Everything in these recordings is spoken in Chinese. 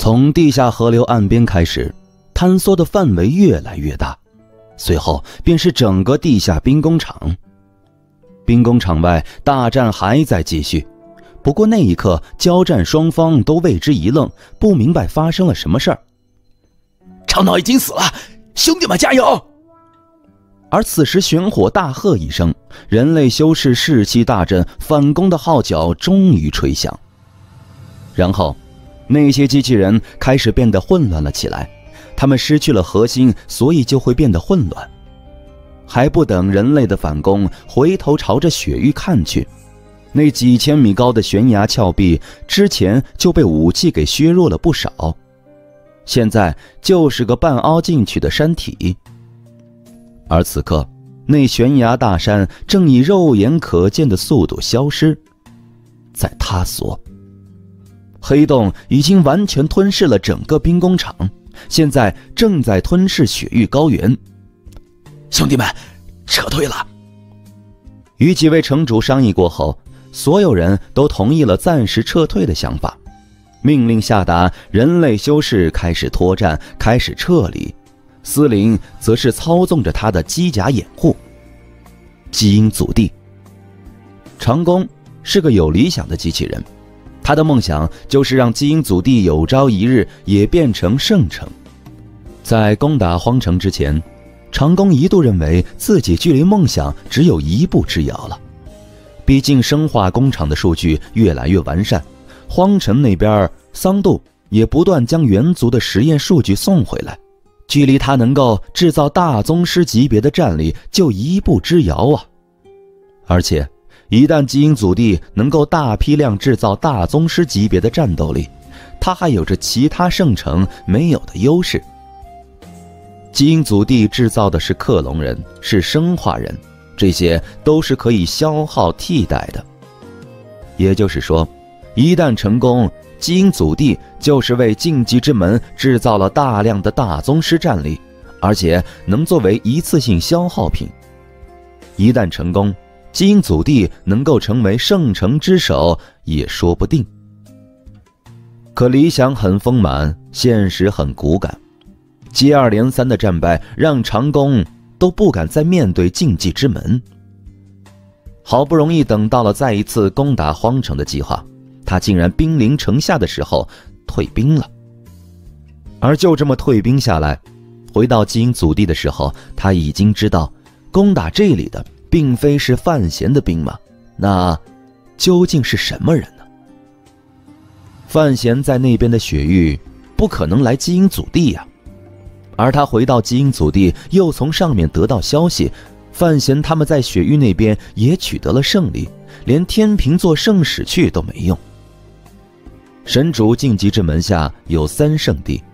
从地下河流岸边开始，坍缩的范围越来越大，随后便是整个地下兵工厂。兵工厂外大战还在继续，不过那一刻交战双方都为之一愣，不明白发生了什么事儿。 长岛已经死了，兄弟们加油！ 而此时玄火大喝一声，人类修士士气大振，反攻的号角终于吹响。然后那些机器人开始变得混乱了起来，他们失去了核心，所以就会变得混乱。还不等人类的反攻，回头朝着雪域看去，那几千米高的悬崖峭壁之前就被武器给削弱了不少，现在就是个半凹进去的山体。而此刻那悬崖大山正以肉眼可见的速度消失，在塌缩。黑洞已经完全吞噬了整个兵工厂，现在正在吞噬雪域高原。 兄弟们，撤退了！ 与几位城主商议过后，所有人都同意了暂时撤退的想法。命令下达，人类修士开始脱战，开始撤离。司令则是操纵着他的机甲掩护。基因祖地长弓是个有理想的机器人，他的梦想就是让基因祖地有朝一日也变成圣城。在攻打荒城之前，长弓一度认为自己距离梦想只有一步之遥了。毕竟生化工厂的数据越来越完善，荒城那边桑杜也不断将猿族的实验数据送回来，距离他能够制造大宗师级别的战力就一步之遥啊！而且一旦基因祖地能够大批量制造大宗师级别的战斗力，他还有着其他圣城没有的优势。基因祖地制造的是克隆人，是生化人，这些都是可以消耗替代的。也就是说，一旦成功，基因祖地就是为竞技之门制造了大量的大宗师战力，而且能作为一次性消耗品。一旦成功，基因祖地能够成为圣城之首也说不定。可理想很丰满，现实很骨感。接二连三的战败让长弓都不敢再面对竞技之门。好不容易等到了再一次攻打荒城的计划，他竟然兵临城下的时候退兵了。而就这么退兵下来，回到基因祖地的时候，他已经知道攻打这里的并非是范闲的兵马，那究竟是什么人呢？范闲在那边的雪域不可能来基因祖地呀，而他回到基因祖地，又从上面得到消息，范闲他们在雪域那边也取得了胜利，连天平座圣使去都没用。神主晋级之门下有3圣地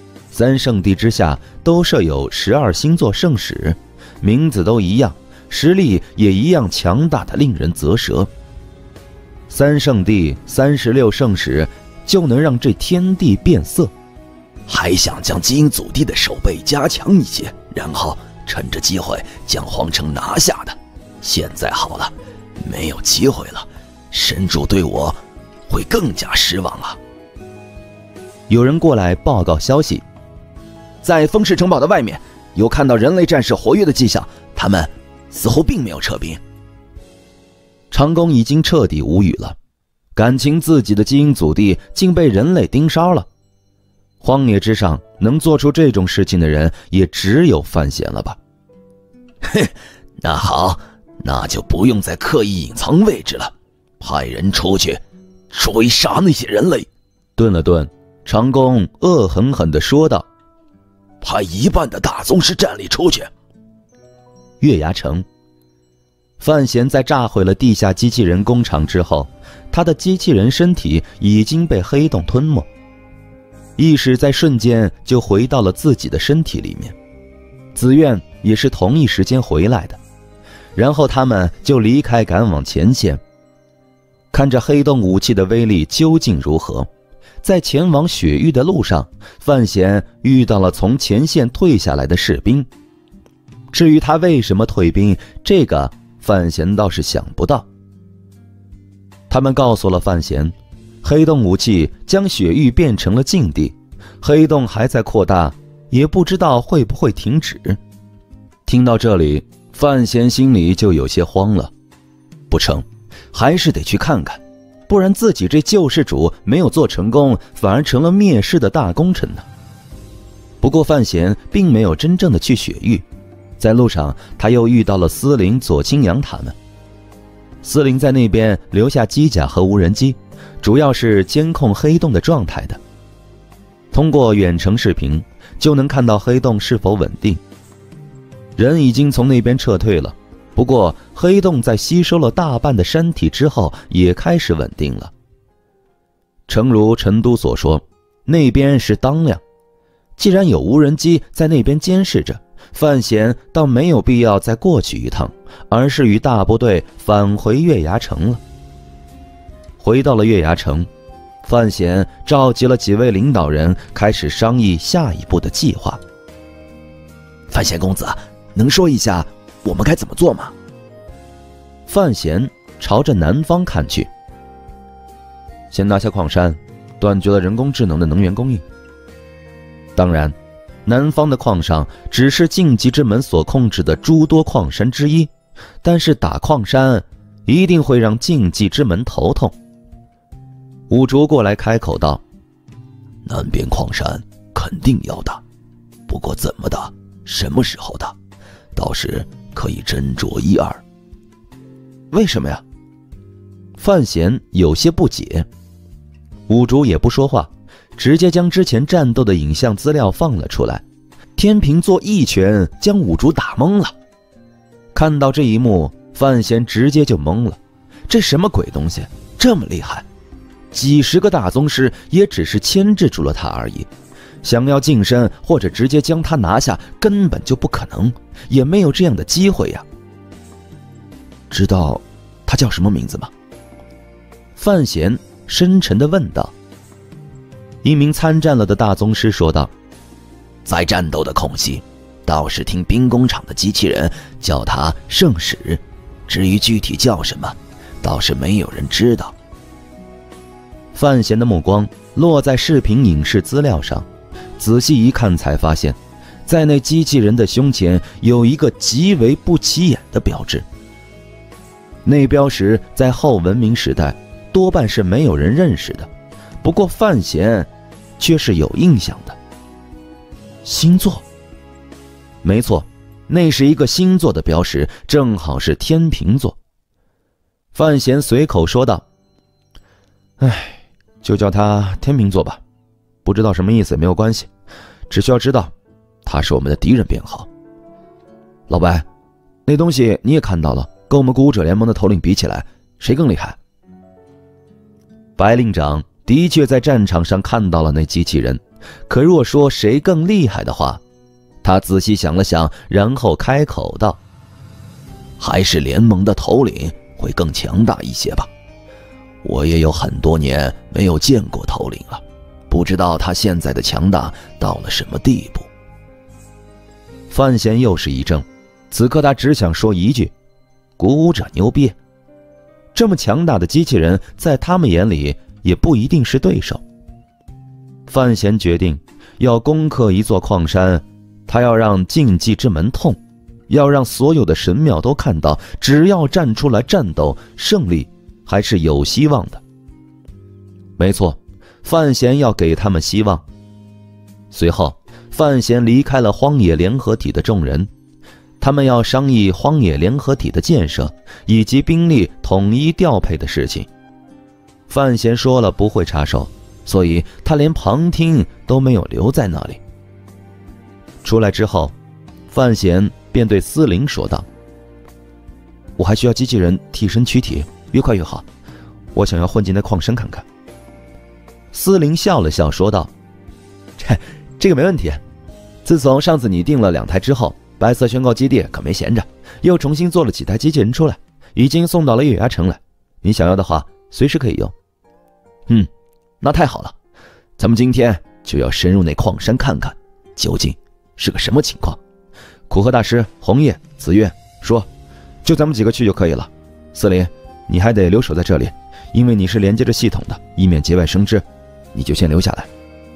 ，3圣地之下都设有12星座圣使，名字都一样，实力也一样强大的令人啧舌。3圣地36圣使就能让这天地变色。 还想将基因祖地的守备加强一些，然后趁着机会将荒城拿下的。现在好了，没有机会了，神主对我会更加失望啊！ 有人过来报告消息， 在风氏城堡的外面有看到人类战士活跃的迹象，他们似乎并没有撤兵。 长弓已经彻底无语了，感情自己的基因祖地竟被人类盯梢了。荒野之上能做出这种事情的人也只有范闲了吧。 哼，那好，那就不用再刻意隐藏位置了，派人出去追杀那些人类。 顿了顿，长弓恶狠狠地说道， 派1半的大宗师战力出去。 月牙城，范闲在炸毁了地下机器人工厂之后，他的机器人身体已经被黑洞吞没，意识在瞬间就回到了自己的身体里面。紫苑也是同一时间回来的，然后他们就离开，赶往前线。看着黑洞武器的威力究竟如何，在前往雪域的路上，范闲遇到了从前线退下来的士兵。至于他为什么退兵，这个范闲倒是想不到。他们告诉了范闲，黑洞武器将雪域变成了禁地， 黑洞还在扩大，也不知道会不会停止。听到这里，范闲心里就有些慌了，不成，还是得去看看，不然自己这救世主没有做成功，反而成了灭世的大功臣呢。不过范闲并没有真正的去雪域，在路上他又遇到了司令、左青阳他们。司令在那边留下机甲和无人机，主要是监控黑洞的状态的。通过远程视频就能看到黑洞是否稳定。人已经从那边撤退了，不过黑洞在吸收了大半的山体之后也开始稳定了。诚如陈都所说，那边是当量，既然有无人机在那边监视着，范闲倒没有必要再过去一趟，而是与大部队返回月牙城了。回到了月牙城，范闲召集了几位领导人，开始商议下一步的计划。 范闲公子，能说一下我们该怎么做吗？ 范闲朝着南方看去。先拿下矿山，断绝了人工智能的能源供应。当然，南方的矿上只是禁忌之门所控制的诸多矿山之一，但是打矿山一定会让禁忌之门头痛。五竹过来开口道： 南边矿山肯定要打，不过怎么打，什么时候打，倒是可以斟酌一二。 为什么呀？范闲有些不解。五竹也不说话，直接将之前战斗的影像资料放了出来。天秤座一拳将五竹打懵了。看到这一幕，范闲直接就懵了，这什么鬼东西，这么厉害？几十个大宗师也只是牵制住了他而已，想要近身或者直接将他拿下根本就不可能，也没有这样的机会呀。知道他叫什么名字吗？范闲深沉地问道。一名参战了的大宗师说道： 在战斗的空隙，倒是听兵工厂的机器人叫他圣使，至于具体叫什么，倒是没有人知道。 范闲的目光落在视频影视资料上，仔细一看才发现，在那机器人的胸前有一个极为不起眼的标志。那标识在后文明时代多半是没有人认识的，不过范闲却是有印象的。星座，没错，那是一个星座的标识，正好是天秤座。范闲随口说道：就叫他天秤座吧，不知道什么意思没有关系，只需要知道他是我们的敌人便好。老白，那东西你也看到了，跟我们鼓舞者联盟的头领比起来，谁更厉害？白令长的确在战场上看到了那机器人，可若说谁更厉害的话，他仔细想了想，然后开口道： 还是联盟的头领会更强大一些吧。我也有很多年没有见过头领了，不知道他现在的强大到了什么地步。 范闲又是一怔，此刻他只想说一句：鼓舞者牛逼。这么强大的机器人，在他们眼里也不一定是对手。范闲决定要攻克一座矿山，他要让禁忌之门痛，要让所有的神庙都看到，只要站出来战斗，胜利还是有希望的。没错，范闲要给他们希望。随后，范闲离开了荒野联合体的众人，他们要商议荒野联合体的建设以及兵力统一调配的事情。范闲说了不会插手，所以他连旁听都没有留在那里。出来之后，范闲便对司令说道：我还需要机器人替身躯体，越快越好，我想要混进那矿山看看。司令笑了笑说道：这个没问题，自从上次你订了2台之后，白色宣告基地可没闲着，又重新做了几台机器人出来，已经送到了月牙城来，你想要的话随时可以用。那太好了，咱们今天就要深入那矿山看看究竟是个什么情况。苦荷大师、红叶、紫月说就咱们几个去就可以了。司令，你还得留守在这里，因为你是连接着系统的，以免节外生枝，你就先留下来。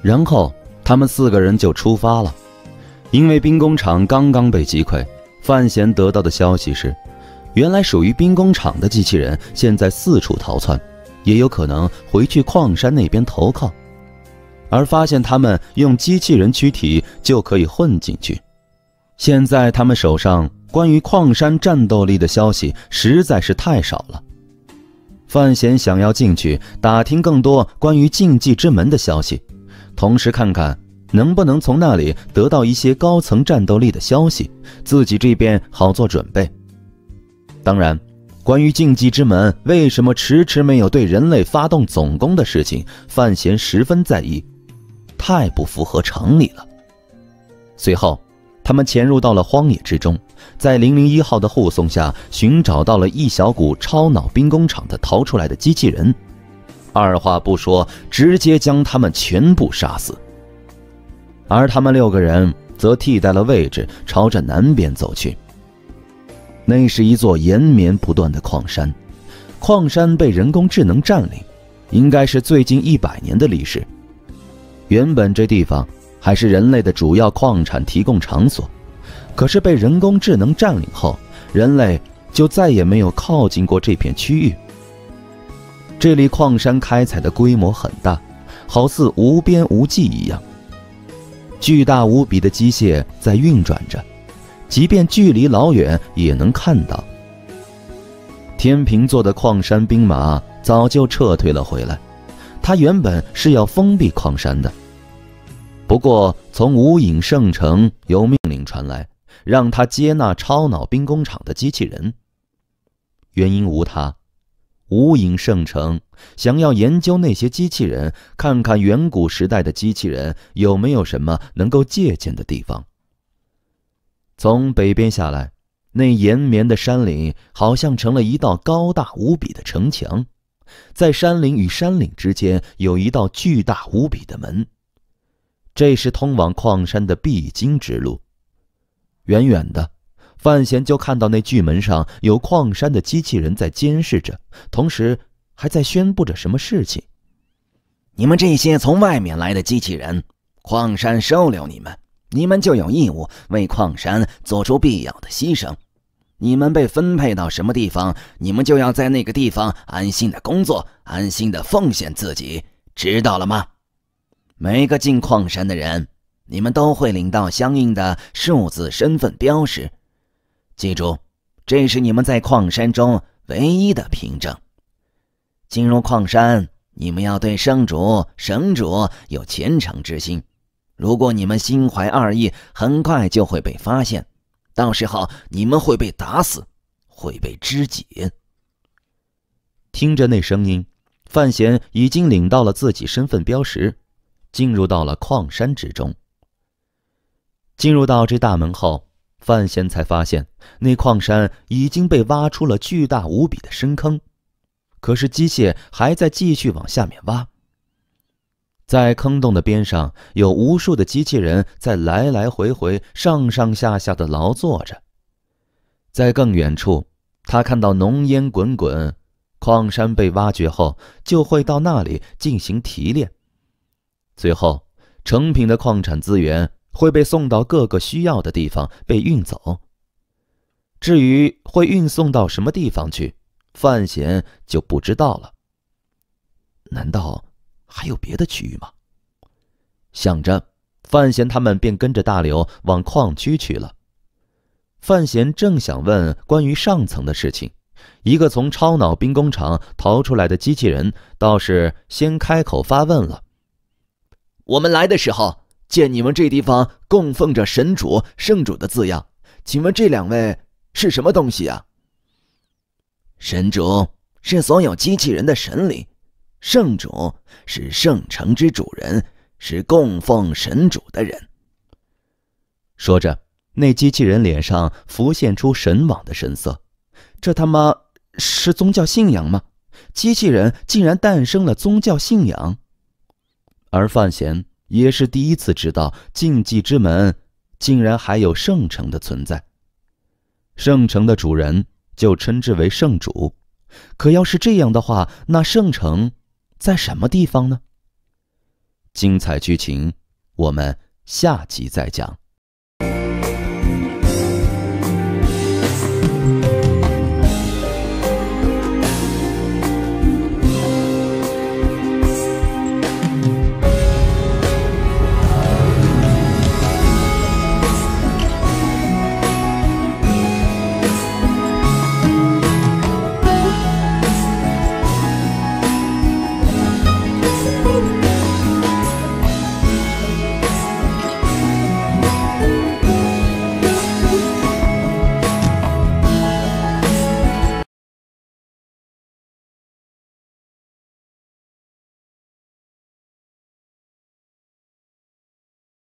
然后他们4个人就出发了。因为兵工厂刚刚被击溃，范闲得到的消息是，原来属于兵工厂的机器人现在四处逃窜，也有可能回去矿山那边投靠，而发现他们用机器人躯体就可以混进去。现在他们手上关于矿山战斗力的消息实在是太少了。范闲想要进去打听更多关于禁忌之门的消息，同时看看能不能从那里得到一些高层战斗力的消息，自己这边好做准备。当然，关于禁忌之门为什么迟迟没有对人类发动总攻的事情，范闲十分在意，太不符合常理了。随后他们潜入到了荒野之中，在001号的护送下寻找到了一小股超脑兵工厂的逃出来的机器人，二话不说直接将他们全部杀死。而他们6个人则替代了位置，朝着南边走去。那是一座延绵不断的矿山，矿山被人工智能占领，应该是最近100年的历史。原本这地方还是人类的主要矿产提供场所，可是被人工智能占领后，人类就再也没有靠近过这片区域。这里矿山开采的规模很大，好似无边无际一样，巨大无比的机械在运转着，即便距离老远也能看到。天平座的矿山兵马早就撤退了回来，他原本是要封闭矿山的，不过从无影圣城有命令传来，让他接纳超脑兵工厂的机器人。原因无他，无影圣城想要研究那些机器人，看看远古时代的机器人有没有什么能够借鉴的地方。从北边下来，那延绵的山岭好像成了一道高大无比的城墙，在山岭与山岭之间有一道巨大无比的门，这是通往矿山的必经之路。远远的，范闲就看到那巨门上有矿山的机器人在监视着，同时还在宣布着什么事情。 你们这些从外面来的机器人，矿山收留你们，你们就有义务为矿山做出必要的牺牲。你们被分配到什么地方，你们就要在那个地方安心的工作，安心的奉献自己，知道了吗？每个进矿山的人，你们都会领到相应的数字身份标识。记住，这是你们在矿山中唯一的凭证。进入矿山，你们要对圣主、神主有虔诚之心。如果你们心怀二意，很快就会被发现，到时候你们会被打死，会被肢解。 听着那声音，范闲已经领到了自己身份标识，进入到了矿山之中。进入到这大门后，范闲才发现那矿山已经被挖出了巨大无比的深坑，可是机械还在继续往下面挖。在坑洞的边上有无数的机器人在来来回回上上下下的劳作着。在更远处，他看到浓烟滚滚，矿山被挖掘后就会到那里进行提炼，最后成品的矿产资源会被送到各个需要的地方被运走。至于会运送到什么地方去，范闲就不知道了。难道还有别的区域吗？想着，范闲他们便跟着大刘往矿区去了。范闲正想问关于上层的事情，一个从超脑兵工厂逃出来的机器人倒是先开口发问了。 我们来的时候见你们这地方供奉着神主、圣主的字样，请问这2位是什么东西啊？神主是所有机器人的神灵，圣主是圣城之主人，是供奉神主的人。 说着，那机器人脸上浮现出神往的神色。这他妈是宗教信仰吗？机器人竟然诞生了宗教信仰。而范闲也是第一次知道禁忌之门竟然还有圣城的存在。圣城的主人就称之为圣主，可要是这样的话，那圣城在什么地方呢？ 精彩剧情我们下集再讲。